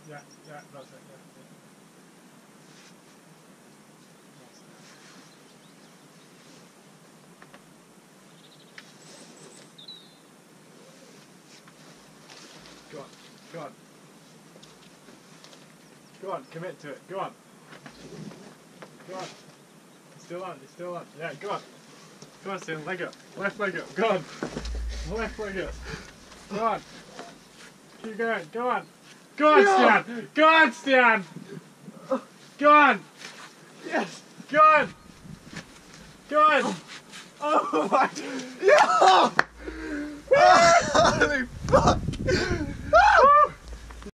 Yeah, yeah, that's it, yeah. Go on, go on. Go on, commit to it, go on. Go on. It's still on, it's still on. Yeah, go on. Go on, Stan, leg up. Left leg up, go on. Left leg up. Go on. Keep going, go on. Go on, Stan! Go on, Stan! Go on! Yes! Go on! Go on! Oh my... Yeah! Holy fuck!